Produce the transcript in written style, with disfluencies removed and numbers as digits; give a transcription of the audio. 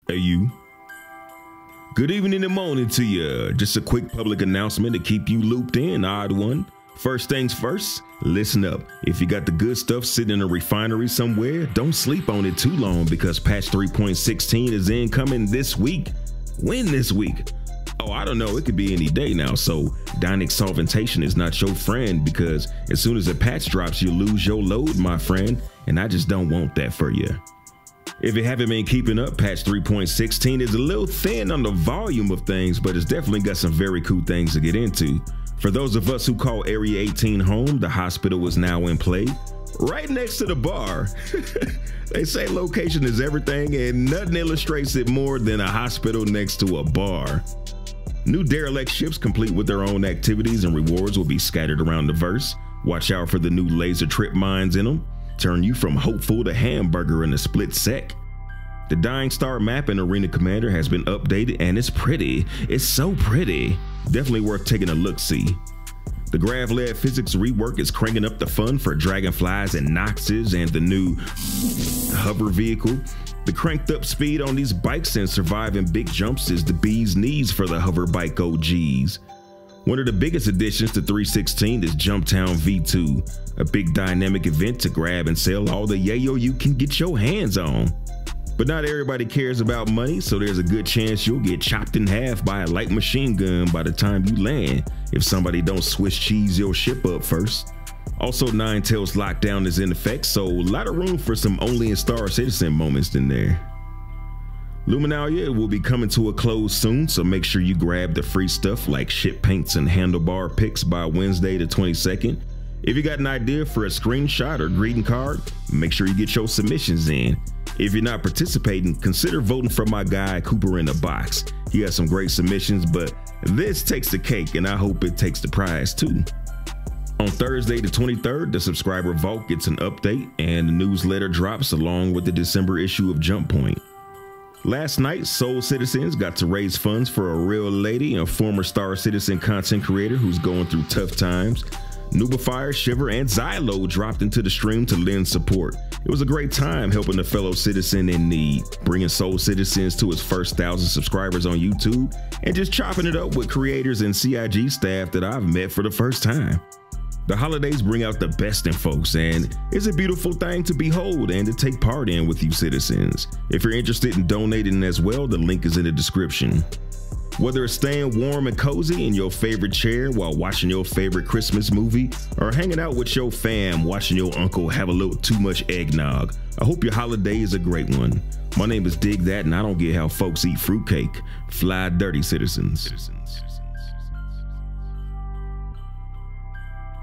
Hey, you. Good evening and morning to you. Just a quick public announcement to keep you looped in, odd one. First things first, listen up. If you got the good stuff sitting in a refinery somewhere, don't sleep on it too long because patch 3.16 is incoming this week. When this week? Oh, I don't know. It could be any day now. So Dynex solventation is not your friend because as soon as a patch drops, you lose your load, my friend. And I just don't want that for you. If you haven't been keeping up, patch 3.16 is a little thin on the volume of things, but it's definitely got some very cool things to get into. For those of us who call Area 18 home, the hospital is now in play, right next to the bar. They say location is everything and nothing illustrates it more than a hospital next to a bar. New derelict ships complete with their own activities and rewards will be scattered around the verse. Watch out for the new laser trip mines in them. Turn you from hopeful to hamburger in a split sec. The Dying Star map in Arena Commander has been updated and it's pretty. It's so pretty. Definitely worth taking a look-see. The Grav-led physics rework is cranking up the fun for Dragonflies and Noxes and the new hover vehicle. The cranked up speed on these bikes and surviving big jumps is the bee's knees for the hover bike OGs. One of the biggest additions to 3.16 is Jumptown V2, a big dynamic event to grab and sell all the yayo you can get your hands on. But not everybody cares about money, so there's a good chance you'll get chopped in half by a light machine gun by the time you land if somebody don't Swiss cheese your ship up first. Also, Ninetales lockdown is in effect, so a lot of room for some only in Star Citizen moments in there. Luminalia will be coming to a close soon, so make sure you grab the free stuff like ship paints and handlebar picks by Wednesday the 22nd. If you got an idea for a screenshot or greeting card, make sure you get your submissions in. If you're not participating, consider voting for my guy Cooper in the Box. He has some great submissions, but this takes the cake and I hope it takes the prize too. On Thursday the 23rd, the subscriber vault gets an update and the newsletter drops along with the December issue of Jump Point. Last night, Soul Citizens got to raise funds for a real lady and former Star Citizen content creator who's going through tough times. Nubifier, Shiver, and Xylo dropped into the stream to lend support. It was a great time helping a fellow citizen in need, bringing Soul Citizens to its first 1,000 subscribers on YouTube, and just chopping it up with creators and CIG staff that I've met for the first time. The holidays bring out the best in folks, and it's a beautiful thing to behold and to take part in with you citizens. If you're interested in donating as well, the link is in the description. Whether it's staying warm and cozy in your favorite chair while watching your favorite Christmas movie, or hanging out with your fam watching your uncle have a little too much eggnog, I hope your holiday is a great one. My name is Dig That, and I don't get how folks eat fruitcake. Fly dirty, citizens.